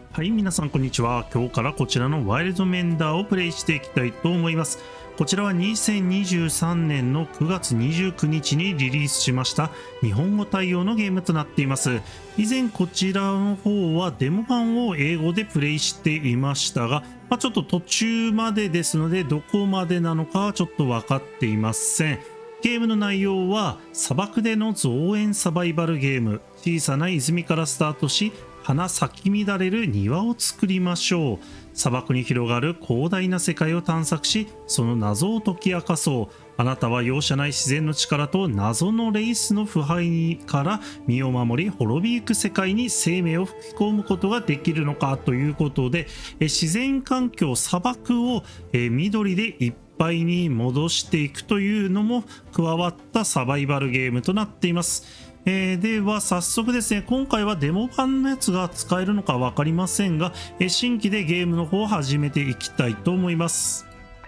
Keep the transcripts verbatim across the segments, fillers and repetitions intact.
はい、皆さんこんにちは。今日からこちらのワイルドメンダーをプレイしていきたいと思います。こちらはにせんにじゅうさんねんのくがつにじゅうくにちにリリースしました日本語対応のゲームとなっています。以前こちらの方はデモ版を英語でプレイしていましたが、まあ、ちょっと途中までですのでどこまでなのかはちょっと分かっていません。ゲームの内容は砂漠での造園サバイバルゲーム。小さな泉からスタートし、花咲き乱れる庭を作りましょう。砂漠に広がる広大な世界を探索し、その謎を解き明かそう。あなたは容赦ない自然の力と謎のレイスの腐敗から身を守り、滅びゆく世界に生命を吹き込むことができるのかということで、え自然環境砂漠をえ緑でいっぱいに戻していくというのも加わったサバイバルゲームとなっています。えー、では早速ですね、今回はデモ版のやつが使えるのか分かりませんが、えー、新規でゲームの方を始めていきたいと思います。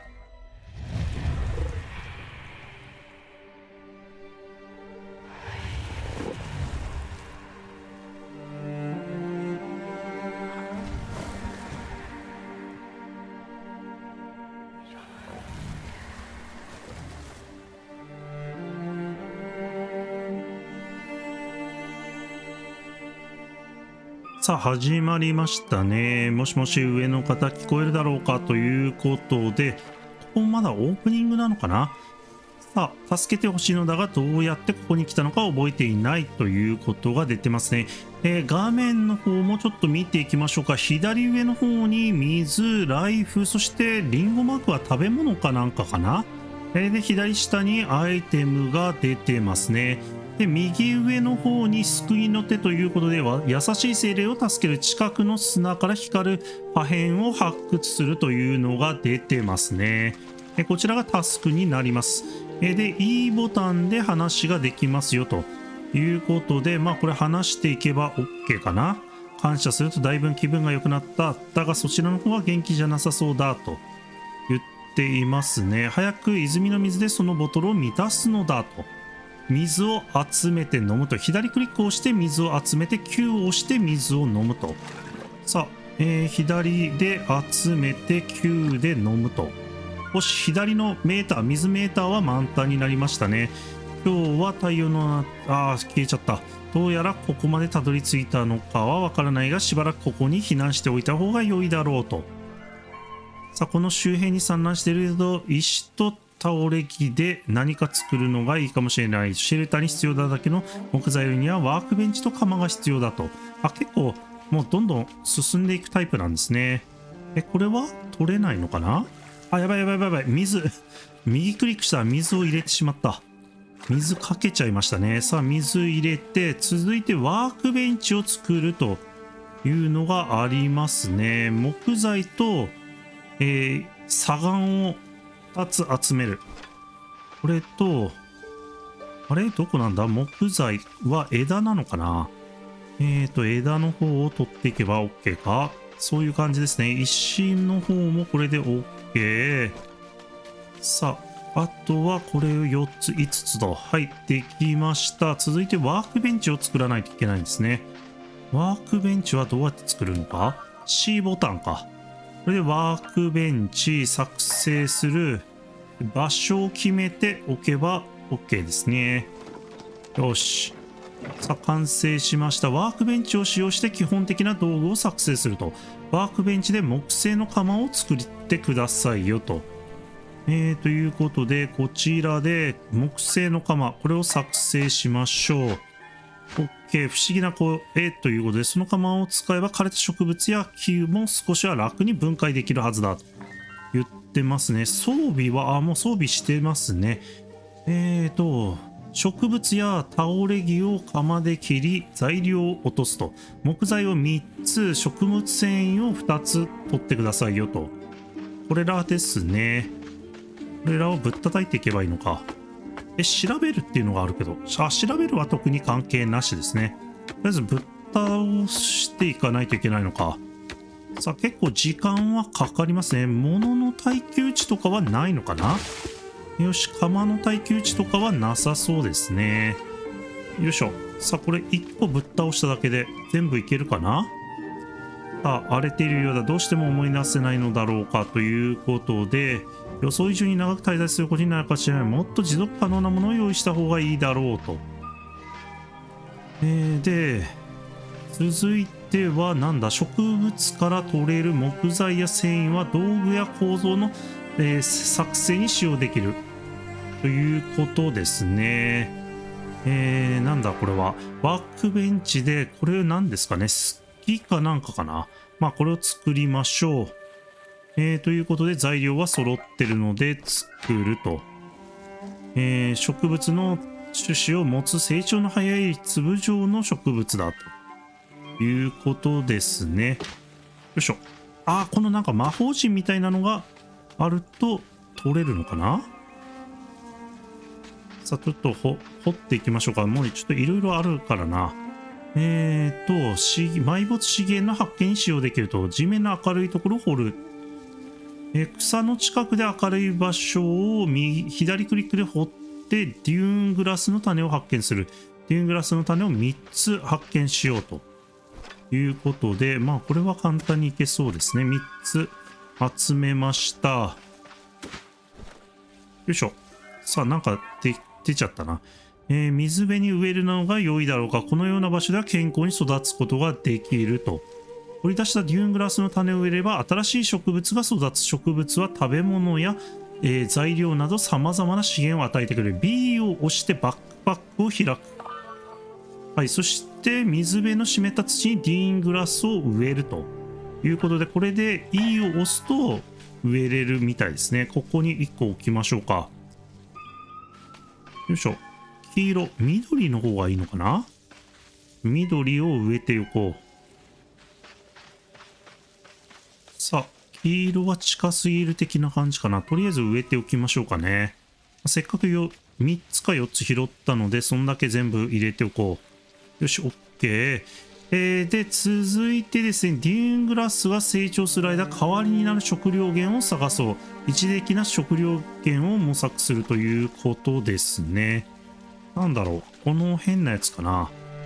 さあ始まりましたね。もしもし上の方聞こえるだろうかということで、ここまだオープニングなのかな。さあ助けてほしいのだが、どうやってここに来たのか覚えていないということが出てますね。えー、画面の方もちょっと見ていきましょうか。左上の方に水、ライフ、そしてリンゴマークは食べ物かなんかかな。えー、で左下にアイテムが出てますね。で右上の方に救いの手ということでは、優しい精霊を助ける。近くの砂から光る破片を発掘するというのが出てますね。でこちらがタスクになります。で E ボタンで話ができますよということで、まあこれ話していけば OK かな。感謝するとだいぶ気分が良くなった。だがそちらの方は元気じゃなさそうだと言っていますね。早く泉の水でそのボトルを満たすのだと。水を集めて飲むと。左クリックをして水を集めて Q を押して水を飲むと。さあ、えー、左で集めて Q で飲むと。よし、左のメーター、水メーターは満タンになりましたね。今日は太陽の、ああ、消えちゃった。どうやらここまでたどり着いたのかはわからないが、しばらくここに避難しておいた方が良いだろうと。さあ、この周辺に散乱していると、石と倒れ木で何か作るのがいいかもしれない。シェルターに必要なだけの木材にはワークベンチと窯が必要だと。あ、結構もうどんどん進んでいくタイプなんですね。え、これは取れないのかな。あ、やばいやばいやばい。水。右クリックしたら水を入れてしまった。水かけちゃいましたね。さあ、水入れて、続いてワークベンチを作るというのがありますね。木材と、えー、砂岩をふたつ集める。これと、あれどこなんだ。木材は枝なのかな。えーと、枝の方を取っていけば OK か。そういう感じですね。石の方もこれで OK。さあ、あとはこれをよっつ、いつつと。はい、できました。続いてワークベンチを作らないといけないんですね。ワークベンチはどうやって作るのか。 C ボタンか。これでワークベンチ作成する。場所を決めておけば OK ですね。よし。さあ、完成しました。ワークベンチを使用して基本的な道具を作成すると。ワークベンチで木製の窯を作ってくださいよと。えー、ということで、こちらで木製の窯、これを作成しましょう。OK。不思議な声ということで、その窯を使えば枯れた植物や木も少しは楽に分解できるはずだと言ってますね。装備は、あ、もう装備してますね。えーと、植物や倒れ木を窯で切り、材料を落とすと。木材をみっつ、食物繊維をふたつ取ってくださいよと。これらですね。これらをぶったたいていけばいいのか。え、調べるっていうのがあるけど、あ、調べるは特に関係なしですね。とりあえずぶったをしていかないといけないのか。さあ、結構時間はかかりますね。物の耐久値とかはないのかな。よし、窯の耐久値とかはなさそうですね。よいしょ。さあ、これいっこぶっ倒しただけで全部いけるかな。 さあ、荒れているようだ。どうしても思い出せないのだろうかということで、予想以上に長く滞在することになるかもしれない。もっと持続可能なものを用意した方がいいだろうと。えー、で、続いてはなんだ、植物から取れる木材や繊維は道具や構造の、えー、作成に使用できるということですね。えー、なんだこれは。ワークベンチで、これ何ですかね。スキかなんかかな。まあこれを作りましょう。えー、ということで材料は揃ってるので作ると。えー、植物の種子を持つ成長の早い粒状の植物だということですね。よいしょ。あー、このなんか魔法陣みたいなのがあると取れるのかな。さあ、ちょっと掘っていきましょうか。もうちょっといろいろあるからな。えーと、し埋没資源の発見に使用できると。地面の明るいところを掘る。えー、草の近くで明るい場所を右、左クリックで掘って、デューングラスの種を発見する。デューングラスの種をみっつ発見しようということで、まあこれは簡単にいけそうですね。みっつ集めました。よいしょ。さあ、なんか出、出ちゃったな。えー、水辺に植えるのが良いだろうか。このような場所では健康に育つことができると。掘り出したデューングラスの種を植えれば新しい植物が育つ。植物は食べ物や、えー、材料など様々な資源を与えてくれる。ビー を押してバックパックを開く。はい、そして水辺の湿った土にデューングラスを植えるということで、これで E を押すと植えれるみたいですね。ここにいっこ置きましょうか。よいしょ。黄色、緑の方がいいのかな。緑を植えておこう。さあ、黄色は近すぎる的な感じかな。とりあえず植えておきましょうかね。せっかくよみっつかよっつ拾ったので、そんだけ全部入れておこう。よし、OK。えー、で、続いてですね、デューングラスが成長する間、代わりになる食料源を探そう。一時的な食料源を模索するということですね。なんだろう、この変なやつかな。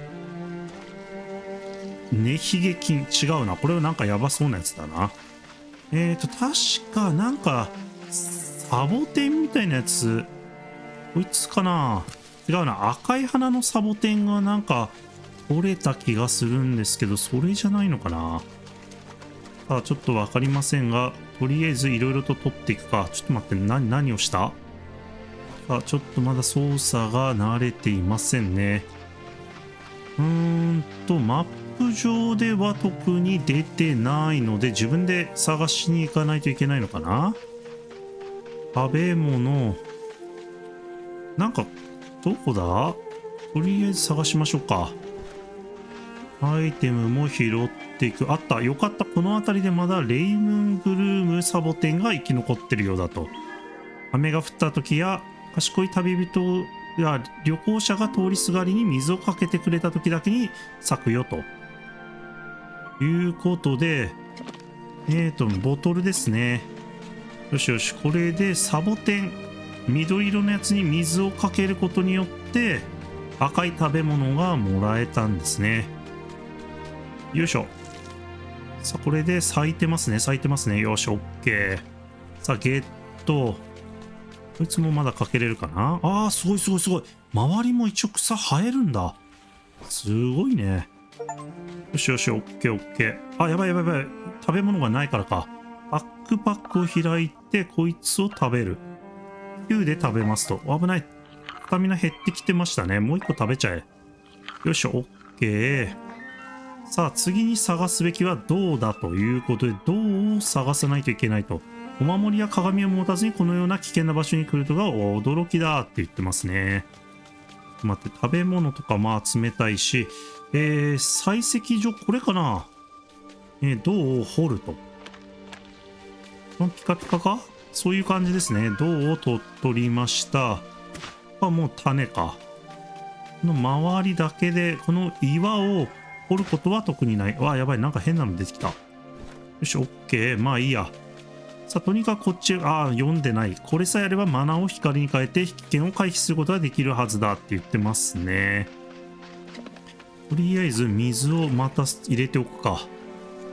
根ひげ菌、違うな。これはなんかやばそうなやつだな。えーと、確か、なんか、サボテンみたいなやつ、こいつかな。違うな。赤い花のサボテンがなんか、取れた気がするんですけど、それじゃないのかな。さあ、ちょっとわかりませんが、とりあえずいろいろと取っていくか。ちょっと待って、何、何をしたあ、ちょっとまだ操作が慣れていませんね。うーんと、マップ上では特に出てないので、自分で探しに行かないといけないのかな。食べ物。なんか、どこだ？とりあえず探しましょうか。アイテムも拾っていく。あった。よかった。この辺りでまだレイムンブルームサボテンが生き残ってるようだと。雨が降った時や、賢い旅人や旅行者が通りすがりに水をかけてくれた時だけに咲くよということで、えーとボトルですね。よしよし、これでサボテン、緑色のやつに水をかけることによって赤い食べ物がもらえたんですね。よいしょ。さあ、これで咲いてますね。咲いてますね。よし、OK。さあ、ゲット。こいつもまだかけれるかな。ああ、すごいすごいすごい。周りも一応草生えるんだ。すごいね。よしよし、オッケーオッケー。あ、やばいやばいやばい。食べ物がないからか。バックパックを開いて、こいつを食べる。きゅうで食べますと。危ない。スタミナ減ってきてましたね。もう一個食べちゃえ。よし、オッケー。さあ、次に探すべきは銅だということで、銅を探さないといけないと。お守りや鏡を持たずにこのような危険な場所に来るとが驚きだって言ってますね。待って、食べ物とかも集めたいし、えー、採石所、これかな。えー、銅を掘ると。ピカピカか？そういう感じですね。銅をと取りました。あ、もう種か。この周りだけで、この岩を掘ることは特にない。わあ、やばい。なんか変なの出てきた。よし、オッケー。まあいいや。さあ、とにかくこっち、ああ、読んでない。これさえあればマナを光に変えて危険を回避することができるはずだって言ってますね。とりあえず水をまた入れておくか。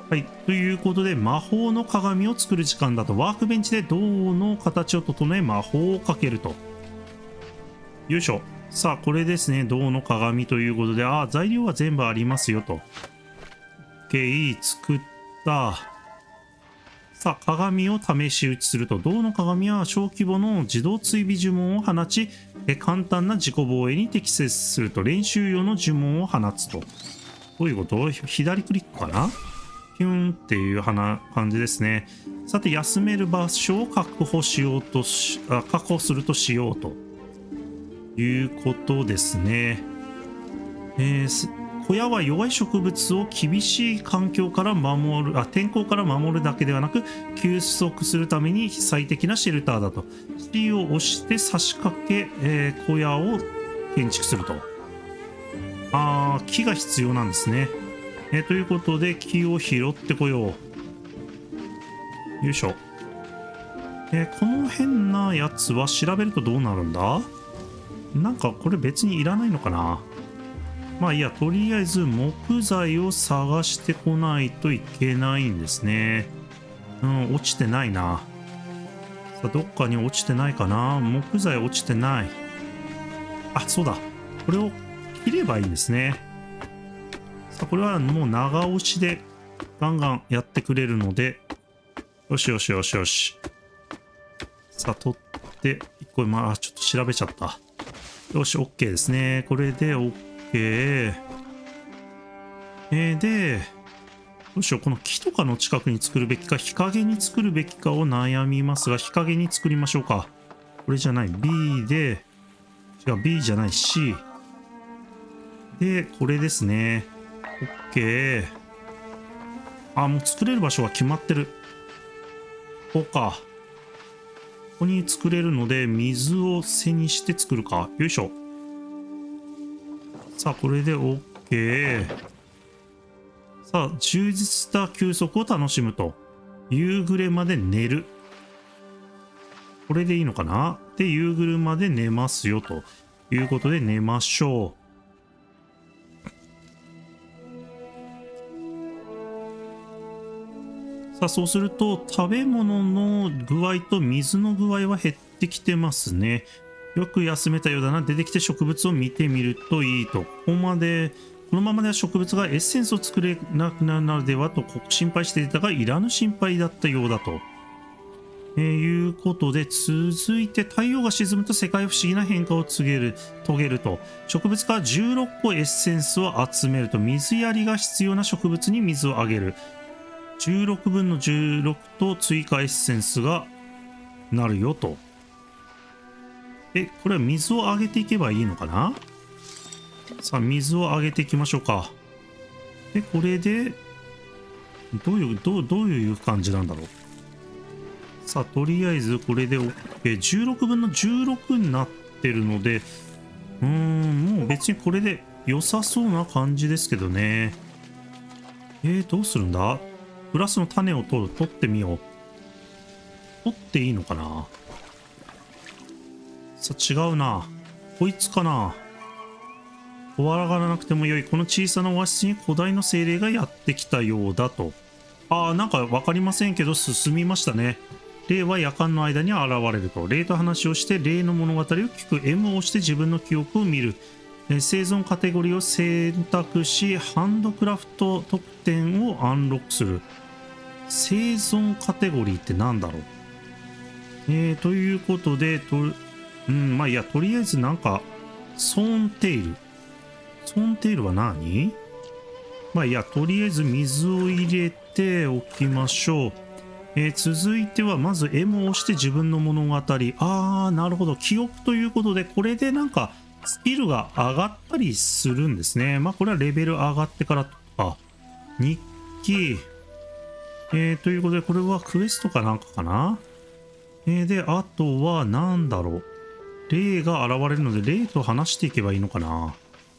はい。ということで、魔法の鏡を作る時間だと、ワークベンチで銅の形を整え、魔法をかけると。よいしょ。さあ、これですね。銅の鏡ということで、ああ、材料は全部ありますよと。OK、作った。さあ、鏡を試し打ちすると、銅の鏡は小規模の自動追尾呪文を放ち、え簡単な自己防衛に適切すると、練習用の呪文を放つと。どういうこと？左クリックかな？ピューンっていう花感じですね。さて、休める場所を確保しようとし、あ、確保するとしようということですね。えー小屋は弱い植物を厳しい環境から守る、あ、天候から守るだけではなく、休息するために最適なシェルターだと。C を押して差し掛け、えー小屋を建築すると。あー、木が必要なんですね。えーということで、木を拾ってこよう。よいしょ。えーこの変なやつは調べるとどうなるんだ？なんかこれ別にいらないのかな？まあいいや、とりあえず木材を探してこないといけないんですね。うん、落ちてないな。さあ、どっかに落ちてないかな？木材落ちてない。あ、そうだ。これを切ればいいんですね。さあ、これはもう長押しでガンガンやってくれるので、よしよしよしよし。さあ、取って、一個、まあ、ちょっと調べちゃった。よし、OK ですね。これで OK。えー、で、どうしよう。この木とかの近くに作るべきか、日陰に作るべきかを悩みますが、日陰に作りましょうか。これじゃない。B で、違う、B じゃない。C。で、これですね。OK。あ、もう作れる場所は決まってる。ここか。ここに作れるので、水を背にして作るか。よいしょ。さあ、これで OK。さあ、充実した休息を楽しむと。夕暮れまで寝る。これでいいのかな？で、夕暮れまで寝ますよということで寝ましょう。さあ、そうすると食べ物の具合と水の具合は減ってきてますね。よく休めたようだな。出てきて植物を見てみるといいと。ここまで、このままでは植物がエッセンスを作れなくなるのではと心配していたが、いらぬ心配だったようだと。えー、いうことで、続いて太陽が沈むと世界不思議な変化を告げる、遂げると。植物からじゅうろっこエッセンスを集めると、水やりが必要な植物に水をあげる。じゅうろくぶんのじゅうろくと追加エッセンスがなるよと。え、これは水をあげていけばいいのかな？さあ、水をあげていきましょうか。で、これで、どういう、どう、どういう感じなんだろう。さあ、とりあえずこれで OK。じゅうろくぶんのじゅうろくになってるので、うーん、もう別にこれで良さそうな感じですけどね。えー、どうするんだ？プラスの種を取る、取ってみよう。取っていいのかな？さあ、違うな。こいつかな。怖がらなくてもよい。この小さなオアシスに古代の精霊がやってきたようだと。ああ、なんかわかりませんけど、進みましたね。霊は夜間の間に現れると。霊と話をして、霊の物語を聞く。エム を押して自分の記憶を見る。えー、生存カテゴリーを選択し、ハンドクラフト特典をアンロックする。生存カテゴリーってなんだろう。えー、ということで、と、うん、まあいや、とりあえずなんか、ソーンテイル。ソーンテイルは何？まあいや、とりあえず水を入れておきましょう。えー、続いては、まず エム を押して自分の物語。あー、なるほど。記憶ということで、これでなんか、スキルが上がったりするんですね。まあこれはレベル上がってからとか。日記。えー、ということで、これはクエストかなんかかな？えー、で、あとは、なんだろう。霊が現れるので、霊と話していけばいいのかな。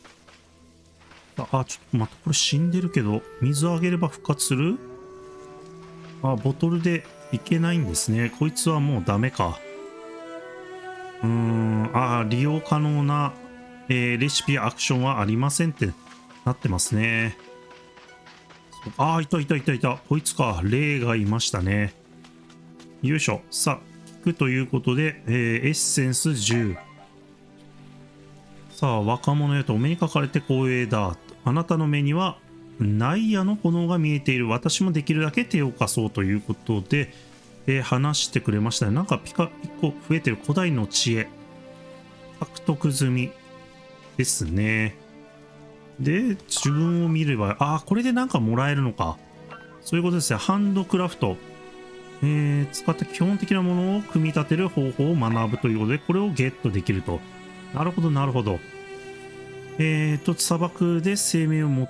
あ、ちょっと待って、これ死んでるけど、水をあげれば復活する？あ、ボトルでいけないんですね。こいつはもうダメか。うーん、あ、利用可能な、えー、レシピやアクションはありませんってなってますね。 ああ、いたいたいたいた。こいつか。霊がいましたね。よいしょ。さあ、聞くということで、えー、エッセンスじゅう。さあ、若者よとお目にかかれて光栄だ。あなたの目には、ナイアの炎が見えている。私もできるだけ手を貸そうということで、えー、話してくれましたね。なんかピカいっこ増えてる古代の知恵。獲得済みですね。で、自分を見れば、ああ、これでなんかもらえるのか。そういうことですね。ハンドクラフト。えー、使った基本的なものを組み立てる方法を学ぶということで、これをゲットできると。なるほど、なるほど。えーと、砂漠で生命を持った、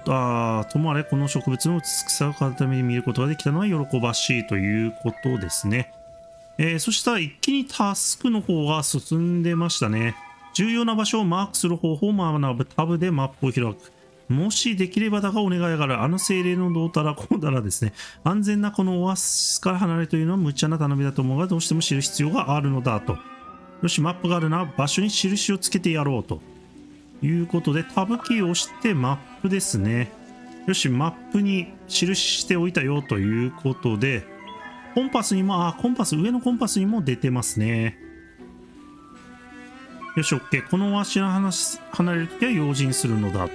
ともあれ、この植物の美しさを改めて見ることができたのは喜ばしいということですね。えー、そしたら一気にタスクの方が進んでましたね。重要な場所をマークする方法を学ぶ。タブでマップを開く。もしできればだがお願いがある。あの精霊のどうたらこうたらですね。安全なこのオアシスから離れるというのは無茶な頼みだと思うが、どうしても知る必要があるのだと。よし、マップがあるな。場所に印をつけてやろうと。いうことで、タブキーを押してマップですね。よし、マップに印しておいたよということで、コンパスにも、あ、コンパス、上のコンパスにも出てますね。よし、OK。このわしの話、離れるときは用心するのだ。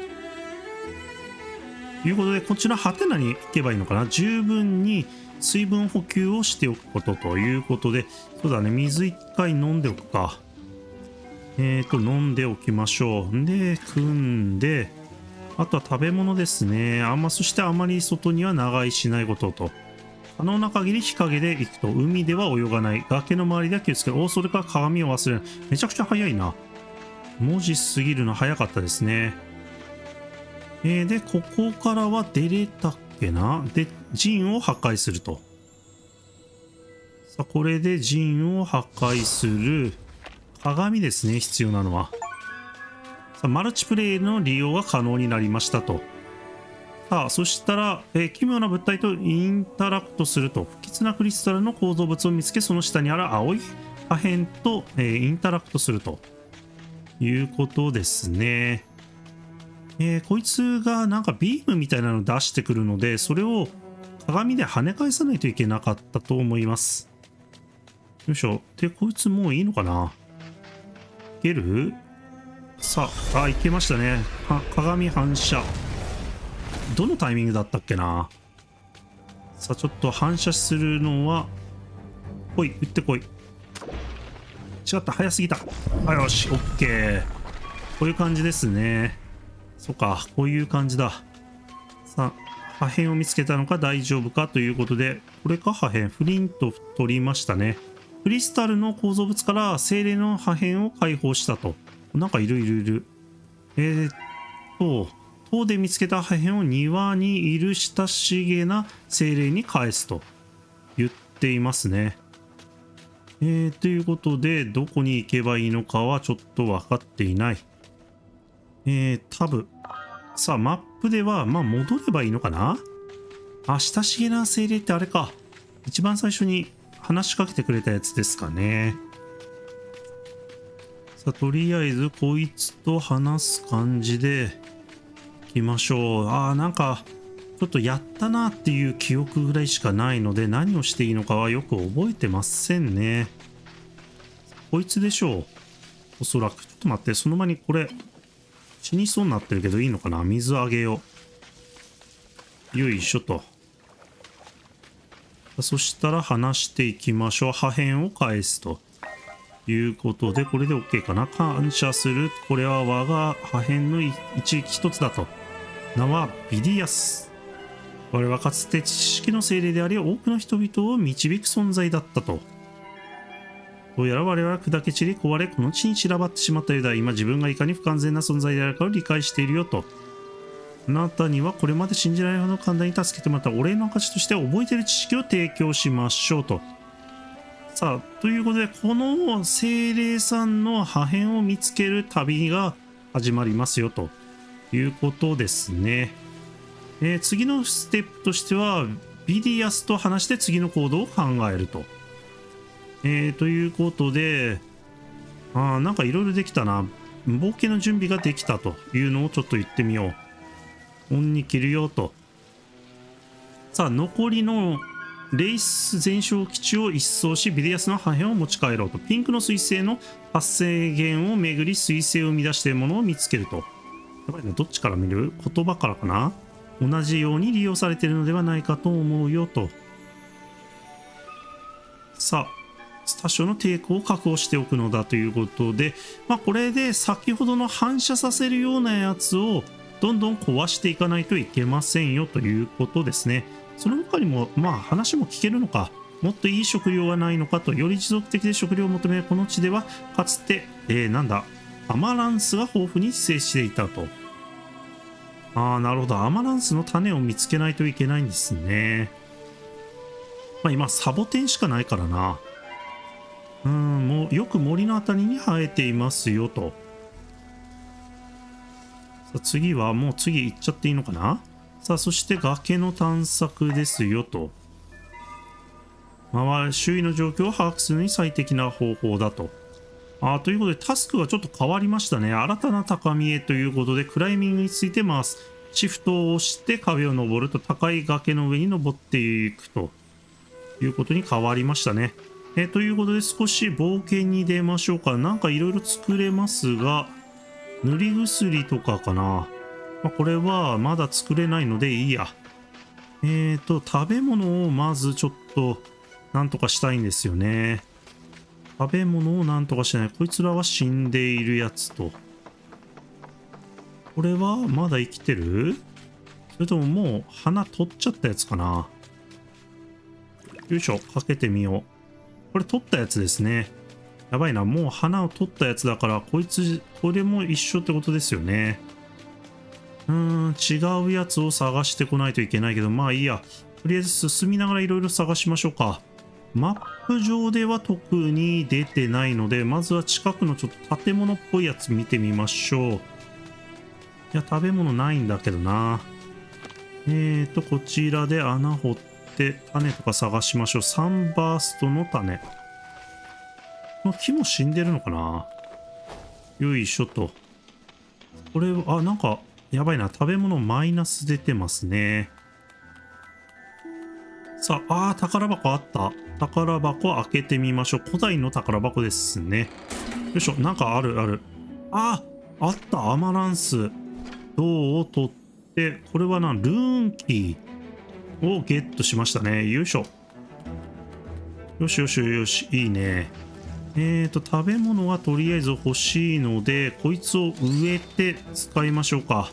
ということで、こちら、ハテナに行けばいいのかな。十分に水分補給をしておくことということで、そうだね、水一回飲んでおくか。えーと、飲んでおきましょう。で、組んで、あとは食べ物ですね。あんま、そしてあまり外には長居しないことと。可能な限り日陰で行くと。海では泳がない。崖の周りだけ気をつける。お、それから鏡を忘れない。めちゃくちゃ早いな。文字過ぎるの早かったですね。えー、で、ここからは出れたっけな。で、陣を破壊すると。さあ、これで陣を破壊する。鏡ですね、必要なのは。さあ、マルチプレイの利用が可能になりましたと。さあ、そしたら、えー、奇妙な物体とインタラクトすると。不吉なクリスタルの構造物を見つけ、その下にある青い破片と、えー、インタラクトするということですね。えー、こいつがなんかビームみたいなのを出してくるので、それを鏡で跳ね返さないといけなかったと思います。よいしょ。で、こいつもういいのかな。いける？さあ、あ、いけましたね。は、鏡反射。どのタイミングだったっけな。さあ、ちょっと反射するのは、来い、撃ってこい。違った、早すぎた。あ、よし、オッケー。こういう感じですね。そっか、こういう感じだ。さあ、破片を見つけたのか大丈夫かということで、これか破片、フリント取りましたね。クリスタルの構造物から精霊の破片を解放したと。なんかいるいるいる。えー、っと、塔で見つけた破片を庭にいる親しげな精霊に返すと言っていますね。えー、ということで、どこに行けばいいのかはちょっと分かっていない。えー、タブ。さあ、マップでは、まあ、戻ればいいのかな。あ、親しげな精霊ってあれか。一番最初に話しかけてくれたやつですかね。さあ、とりあえず、こいつと話す感じで、行きましょう。ああ、なんか、ちょっとやったなっていう記憶ぐらいしかないので、何をしていいのかはよく覚えてませんね。こいつでしょう。おそらく。ちょっと待って、その場にこれ、死にそうになってるけどいいのかな。水あげよう。よいしょと。そしたら話していきましょう。破片を返すということで、これで OK かな。感謝する。これは我が破片の一一つだと。名はビディアス。我々はかつて知識の精霊であり、多くの人々を導く存在だったと。どうやら我々は砕け散り壊れ、この地に散らばってしまったようだ。今自分がいかに不完全な存在であるかを理解しているよと。あなたにはこれまで信じられないほど簡単に助けてもらったお礼の証として覚えている知識を提供しましょうと。さあ、ということで、この精霊さんの破片を見つける旅が始まりますよということですね。えー、次のステップとしては、ビディアスと話して次の行動を考えると。えー、ということで、あーなんかいろいろできたな。冒険の準備ができたというのをちょっと言ってみよう。恩に着るよと。 さあ、残りのレイス全焼基地を一掃し、ビデアスの破片を持ち帰ろうと。ピンクの彗星の発生源を巡り、彗星を生み出しているものを見つけると。やばいな、どっちから見る？言葉からかな？同じように利用されているのではないかと思うよと。さあ、多少の抵抗を確保しておくのだということで、まあ、これで先ほどの反射させるようなやつをどんどん壊していかないといけませんよということですね。その他にも、まあ話も聞けるのか、もっといい食料はないのかと、より持続的で食料を求めるこの地では、かつて、えー、なんだ、アマランスが豊富に生していたと。ああ、なるほど。アマランスの種を見つけないといけないんですね。まあ今、サボテンしかないからな。うん、もうよく森のあたりに生えていますよと。さあ次は、もう次行っちゃっていいのかな？さあ、そして崖の探索ですよと。周り、周囲の状況を把握するのに最適な方法だと。あということで、タスクがちょっと変わりましたね。新たな高みへということで、クライミングについて回す。シフトを押して壁を登ると高い崖の上に登っていくということに変わりましたね。えということで、少し冒険に出ましょうか。なんかいろいろ作れますが、塗り薬とかかな。まあ、これはまだ作れないのでいいや。えーと、食べ物をまずちょっとなんとかしたいんですよね。食べ物をなんとかしない。こいつらは死んでいるやつと。これはまだ生きてる？それとももう花取っちゃったやつかな。よいしょ、かけてみよう。これ取ったやつですね。やばいな、もう花を取ったやつだから、こいつ、これも一緒ってことですよね。うーん、違うやつを探してこないといけないけど、まあいいや。とりあえず進みながらいろいろ探しましょうか。マップ上では特に出てないので、まずは近くのちょっと建物っぽいやつ見てみましょう。いや、食べ物ないんだけどな。えーと、こちらで穴掘って種とか探しましょう。サンバーストの種。この木も死んでるのかな？よいしょと。これ、あ、なんか、やばいな。食べ物マイナス出てますね。さあ、あー、宝箱あった。宝箱開けてみましょう。古代の宝箱ですね。よいしょ。なんかある、ある。あー、あった。アマランス。銅を取って、これはな、ルーンキーをゲットしましたね。よいしょ。よしよしよし。いいね。えーと、食べ物はとりあえず欲しいので、こいつを植えて使いましょうか。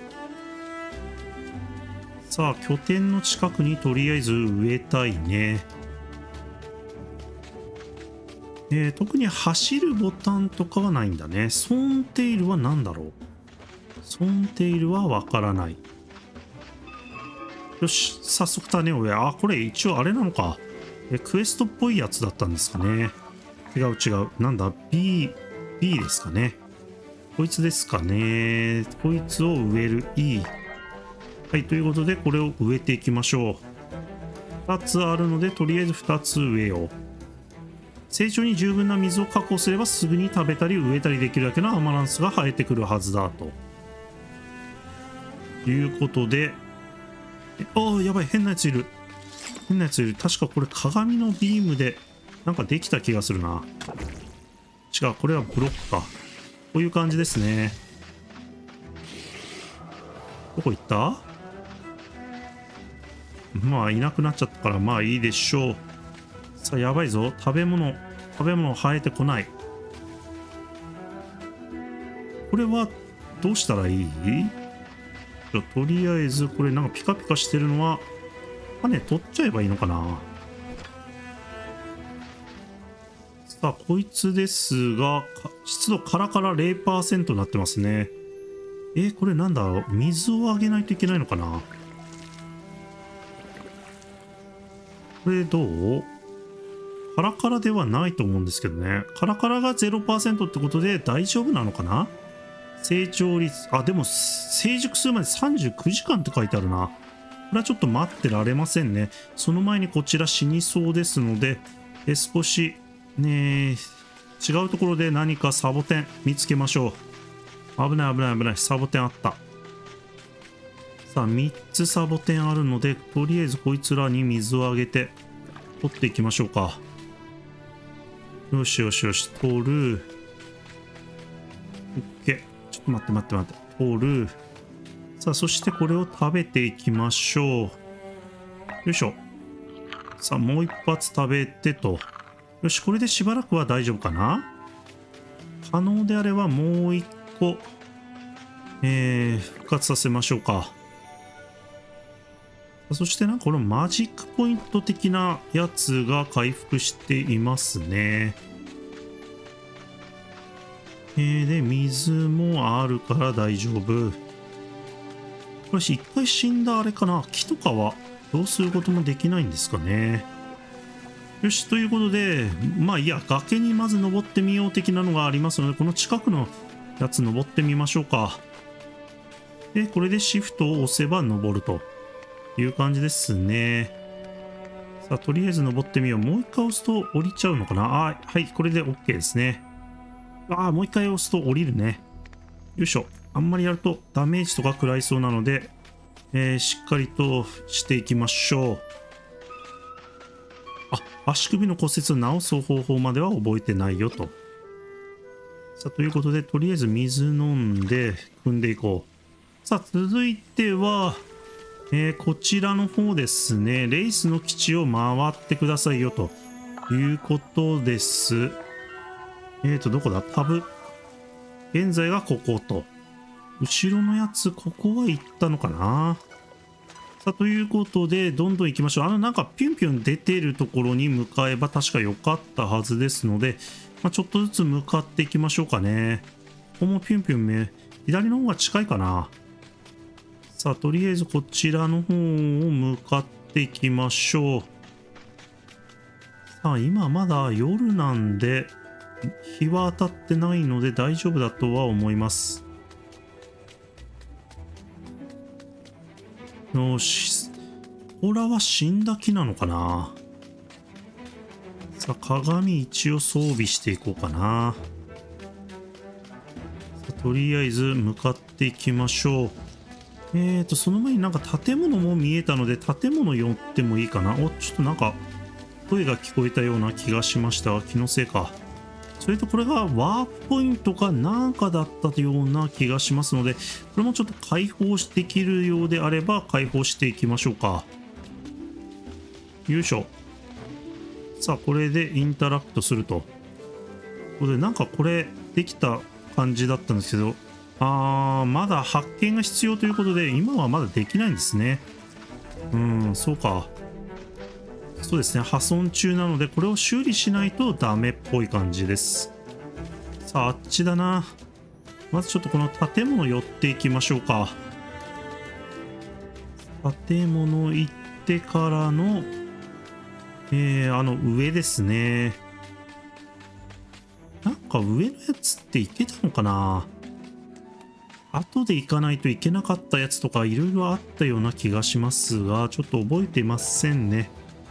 さあ、拠点の近くにとりあえず植えたいね。えー、特に走るボタンとかはないんだね。ソーンテイルは何だろう？ソーンテイルはわからない。よし、早速種を植え、あ、これ一応あれなのか。え、クエストっぽいやつだったんですかね。違う違う。なんだ ?B、B ですかね。こいつですかね。こいつを植える E。はい、ということで、これを植えていきましょう。ふたつあるので、とりあえずふたつ植えよう。成長に十分な水を確保すれば、すぐに食べたり植えたりできるだけのアマランスが生えてくるはずだと。いうことで、ああ、やばい、変なやついる。変なやついる。確かこれ鏡のビームで、なんかできた気がするな。違う、これはブロックか。こういう感じですね。どこ行った？まあ、いなくなっちゃったから、まあいいでしょう。さあ、やばいぞ。食べ物、食べ物生えてこない。これは、どうしたらいい？じゃとりあえず、これなんかピカピカしてるのは、種取っちゃえばいいのかな。さあ、こいつですが、湿度カラカラ ゼロパーセント になってますね。えー、これなんだろう？水をあげないといけないのかな？これどう？カラカラではないと思うんですけどね。カラカラが ゼロパーセント ってことで大丈夫なのかな？成長率、あ、でも成熟するまでさんじゅうくじかんって書いてあるな。これはちょっと待ってられませんね。その前にこちら死にそうですので、え少しね、違うところで何かサボテン見つけましょう。危ない危ない危ない。サボテンあった。 さあ、みっつサボテンあるので、とりあえずこいつらに水をあげて、取っていきましょうか。よしよしよし、取る。OK。ちょっと待って待って待って。取る。さあ、そしてこれを食べていきましょう。よいしょ。さあ、もう一発食べてと。よし、これでしばらくは大丈夫かな。可能であればもう一個、えー、復活させましょうか。そしてなんかこのマジックポイント的なやつが回復していますね。えー、で、水もあるから大丈夫。これ一回死んだあれかな。木とかはどうすることもできないんですかね。よし、ということで、まあいや、崖にまず登ってみよう的なのがありますので、この近くのやつ登ってみましょうか。で、これでシフトを押せば登るという感じですね。さあ、とりあえず登ってみよう。もう一回押すと降りちゃうのかな。あ、はい、これで OK ですね。ああ、もう一回押すと降りるね。よいしょ。あんまりやるとダメージとか食らいそうなので、えー、しっかりとしていきましょう。あ、足首の骨折を治す方法までは覚えてないよと。さあ、ということで、とりあえず水飲んで、組んでいこう。さあ、続いては、えー、こちらの方ですね。レイスの基地を回ってくださいよということです。えーと、どこだ？タブ。現在がここと。後ろのやつ、ここは行ったのかな。さあ、ということで、どんどん行きましょう。あの、なんか、ピュンピュン出てるところに向かえば確か良かったはずですので、まあ、ちょっとずつ向かっていきましょうかね。ここもピュンピュン目、左の方が近いかな。さあ、とりあえずこちらの方を向かっていきましょう。さあ、今まだ夜なんで、日は当たってないので大丈夫だとは思います。よし。これは死んだ木なのかな。さあ、鏡一応装備していこうかな。さあ、とりあえず向かっていきましょう。えーと、その前になんか建物も見えたので、建物寄ってもいいかな。お、ちょっとなんか、声が聞こえたような気がしましたが、気のせいか。それとこれがワープポイントかなんかだったような気がしますので、これもちょっと解放できるようであれば解放していきましょうか。よいしょ。さあ、これでインタラクトすると。これでなんかこれできた感じだったんですけど、あー、まだ発見が必要ということで、今はまだできないんですね。うん、そうか。そうですね、破損中なので、これを修理しないとダメっぽい感じです。さあ、あっちだな。まずちょっとこの建物寄っていきましょうか。建物行ってからの、えー、あの上ですね。なんか上のやつって行けたのかな。後で行かないといけなかったやつとかいろいろあったような気がしますが、ちょっと覚えていませんね。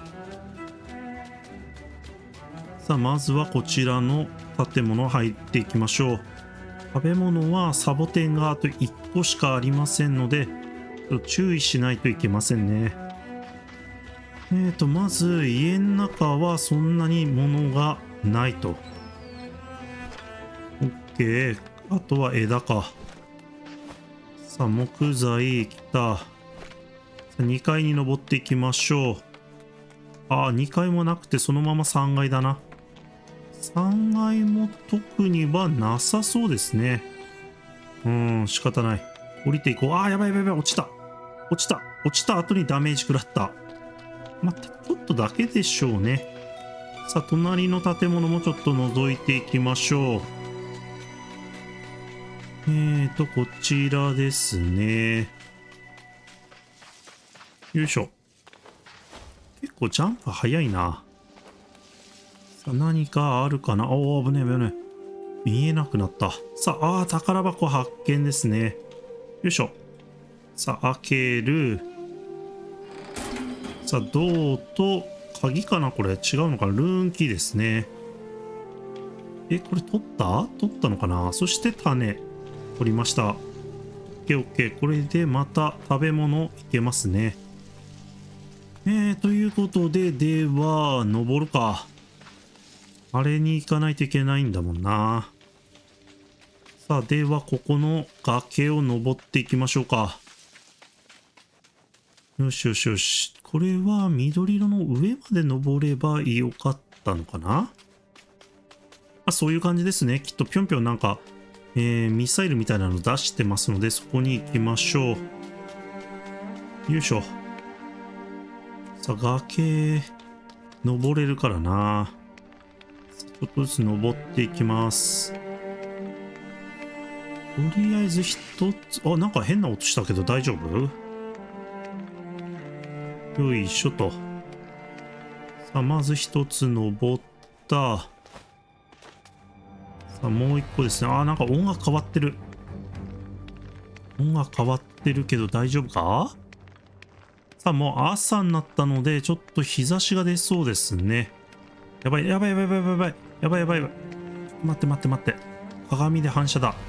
さあ、まずはこちらの建物入っていきましょう。食べ物はサボテンがあといっこしかありませんので、ちょっと注意しないといけませんね。えーと、まず家の中はそんなに物がないと。OK。あとは枝か。さあ、木材来た。さあ、にかいに登っていきましょう。ああ、にかいもなくてそのままさんがいだな。さんがいも特にはなさそうですね。うん、仕方ない。降りていこう。ああ、やばいやばいやばい、落ちた。落ちた。落ちた後にダメージ食らった。また、ちょっとだけでしょうね。さあ、隣の建物もちょっと覗いていきましょう。えーと、こちらですね。よいしょ。結構ジャンプ早いな。さあ、何かあるかな。おー、危ねえ危ねえ。見えなくなった。さあ、あー、宝箱発見ですね。よいしょ。さあ、開ける。さあ、銅と、鍵かなこれ。違うのかな。ルーンキーですね。え、これ取った取ったのかな。そして種。取りました。OK。 ケーオッケー。これでまた食べ物いけますね。えー、ということで、では、登るか。あれに行かないといけないんだもんな。さあ、では、ここの崖を登っていきましょうか。よしよしよし。これは緑色の上まで登ればよかったのかな。あ、そういう感じですね。きっとぴょんぴょんなんか、えー、ミサイルみたいなの出してますので、そこに行きましょう。よいしょ。さあ、崖、登れるからな。ちょっとずつ登っていきます。とりあえず一つ、あ、なんか変な音したけど大丈夫？よいしょと。さあ、まず一つ登った。さあ、もう一個ですね。あ、なんか音楽変わってる。音楽変わってるけど大丈夫か？さあ、もう朝になったので、ちょっと日差しが出そうですね。やばい、やばい、やばい、やばい、やばい、やばい、やばい、やばい。待って待って待って。鏡で反射だ。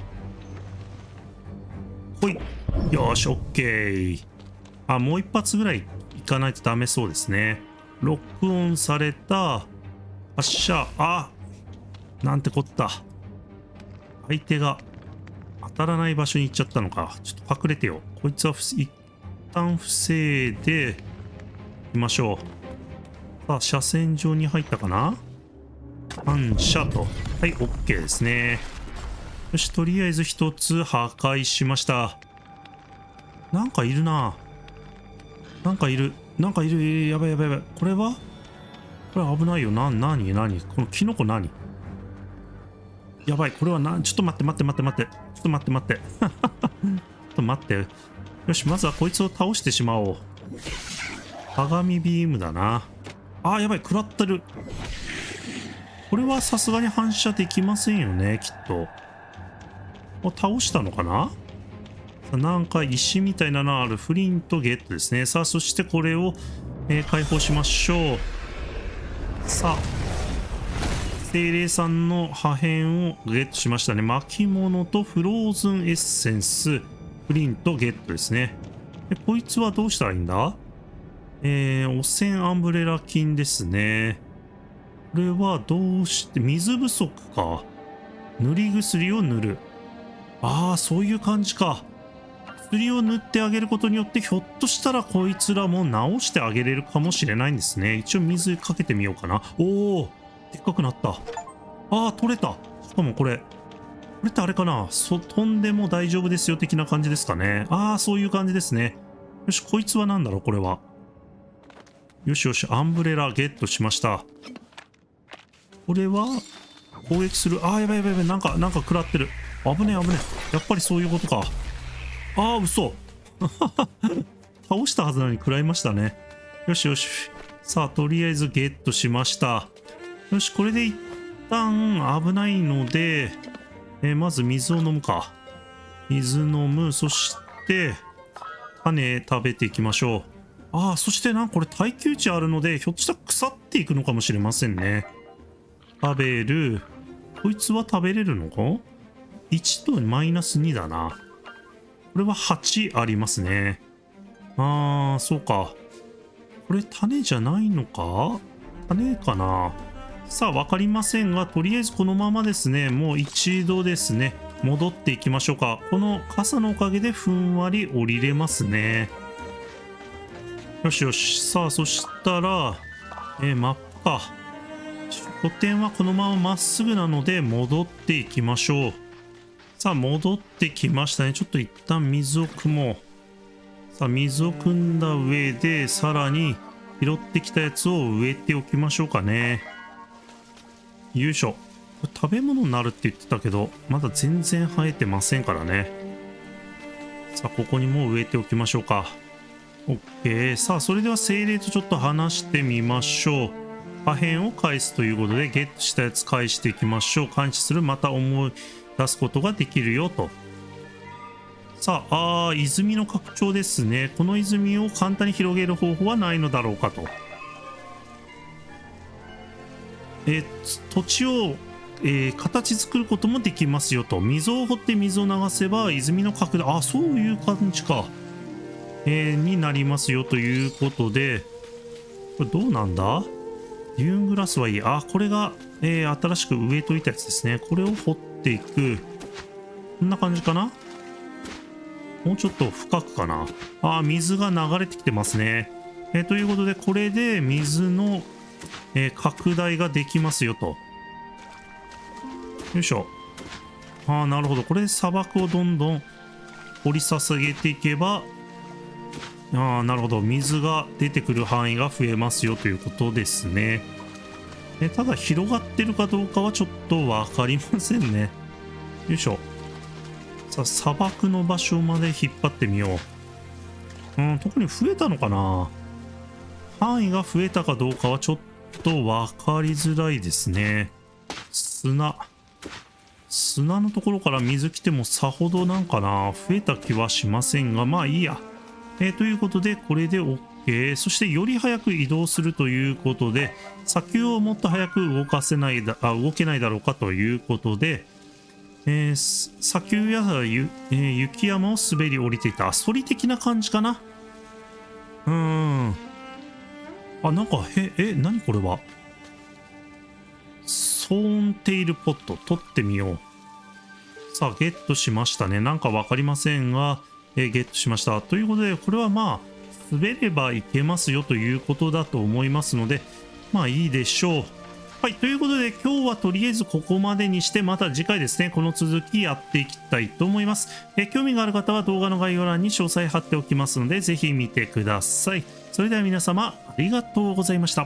ほい。よーし、オッケー。あ、もう一発ぐらい行かないとダメそうですね。ロックオンされた。発射。あ、なんてこった。相手が当たらない場所に行っちゃったのか。ちょっと隠れてよ。こいつは一旦防いでいきましょう。さあ、車線上に入ったかな。反射と。はい、OK ですね。よし、とりあえず一つ破壊しました。なんかいるな。なんかいる。なんかいる。やばいやばいやばい。これはこれ危ないよ。な、なになにこのキノコ何やばい。これはな、ちょっと待って待って待って待って。ちょっと待って待って。ちょっと待って。よし、まずはこいつを倒してしまおう。鏡ビームだな。あー、やばい。食らってる。これはさすがに反射できませんよね、きっと。倒したのかな。なんか石みたいなのある。フリントゲットですね。さあ、そしてこれを、えー、解放しましょう。さあ、精霊さんの破片をゲットしましたね。巻物とフローズンエッセンス、フリントゲットですね。で、こいつはどうしたらいいんだ？えー、汚染アンブレラ菌ですね。これはどうして、水不足か。塗り薬を塗る。ああ、そういう感じか。薬を塗ってあげることによって、ひょっとしたらこいつらも治してあげれるかもしれないんですね。一応水かけてみようかな。おお、でっかくなった。ああ、取れた。しかもこれ、これってあれかな、そ飛んでも大丈夫ですよ的な感じですかね。ああ、そういう感じですね。よし、こいつは何だろう、これは。よしよし、アンブレラゲットしました。これは攻撃する。ああ、やばいやばいやばい。なんか、なんか食らってる。危ねえ危ねえ。やっぱりそういうことか。ああ、嘘。倒したはずなのに食らいましたね。よしよし。さあ、とりあえずゲットしました。よし、これで一旦危ないので、えー、まず水を飲むか。水飲む。そして、種食べていきましょう。ああ、そしてなんかこれ耐久値あるので、ひょっとしたら腐っていくのかもしれませんね。食べる。こいつは食べれるのか？ いち とマイナスにだな。これははちありますね。あー、そうか。これ種じゃないのか？種かな？さあ、わかりませんが、とりあえずこのままですね、もう一度ですね、戻っていきましょうか。この傘のおかげでふんわり降りれますね。よしよし。さあ、そしたら、えー、マップか。拠点はこのまままっすぐなので戻っていきましょう。さあ、戻ってきましたね。ちょっと一旦水を汲もう。さあ、水を汲んだ上で、さらに拾ってきたやつを植えておきましょうかね。よいしょ。これ食べ物になるって言ってたけど、まだ全然生えてませんからね。さあ、ここにも植えておきましょうか。OK。さあ、それでは精霊とちょっと話してみましょう。破片を返すということで、ゲットしたやつ返していきましょう。感知する。また思い出すことができるよと。さあ、あー、泉の拡張ですね。この泉を簡単に広げる方法はないのだろうかと。え、土地をえー形作ることもできますよと。溝を掘って水を流せば泉の拡大、あ、そういう感じか。えーになりますよということで、これどうなんだ？デューングラスはいい。あ、これが、えー新しく植えといたやつですね。これを掘っていく。こんな感じかな？もうちょっと深くかな。あ、水が流れてきてますね。えーということで、これで水の、えー拡大ができますよと。よいしょ。ああ、なるほど。これで砂漠をどんどん掘り捧げていけば、ああ、なるほど。水が出てくる範囲が増えますよということですね。えただ、広がってるかどうかはちょっとわかりませんね。よいしょ。さあ、砂漠の場所まで引っ張ってみよう。うん、特に増えたのかな？範囲が増えたかどうかはちょっとわかりづらいですね。砂。砂のところから水来てもさほどなんかな、増えた気はしませんが、まあいいや。えーということで、これで OK。そして、より早く移動するということで、砂丘をもっと早く動かせないだ、あ、動けないだろうかということで、えー砂丘やゆ、えー雪山を滑り降りていた。ソリ的な感じかな。うーん。あ、なんか、へ、え、何これは。ソーンテイルポット、取ってみよう。さあ、ゲットしましたね。なんかわかりませんが、えーゲットしました。ということで、これはまあ、滑ればいけますよということだと思いますので、まあいいでしょう。はい、ということで、今日はとりあえずここまでにして、また次回ですね、この続きやっていきたいと思います。えー興味がある方は動画の概要欄に詳細貼っておきますので、ぜひ見てください。それでは皆様、ありがとうございました。